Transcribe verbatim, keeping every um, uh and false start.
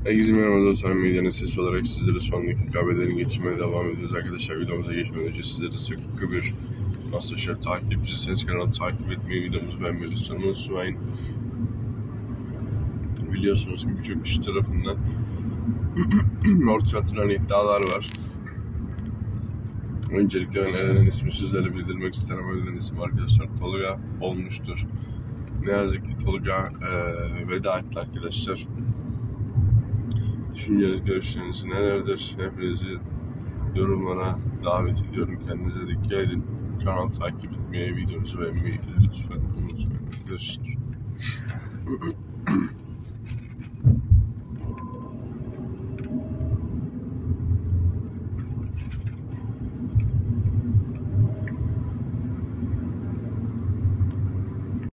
Herkese merhaba dostlar, medyanın sesi olarak sizlere son dakika haberlerini getirmeye devam ediyoruz arkadaşlar. Videomuza geçmeden önce sizlere sıkı bir MasterChef takipçisiniz. Kanalı takip etmeyi, videomuzu beğenmeyi lütfen unutmayın. Biliyorsunuz ki birçok kişi tarafından ortaya atılan iddialar var. Öncelikle ben Eren'in ismi sizlere bildirmek isterim. Eren'in ismi arkadaşlar Tolga olmuştur. Ne yazık ki Tolga e, veda etti arkadaşlar. Düşünceniz, görüşleriniz nelerdir? Hepinizi yorumlara davet ediyorum. Kendinize dikkat edin. Kanalı takip etmeyi, videomuzu beğenmeyi lütfen unutmayın. Görüşürüz.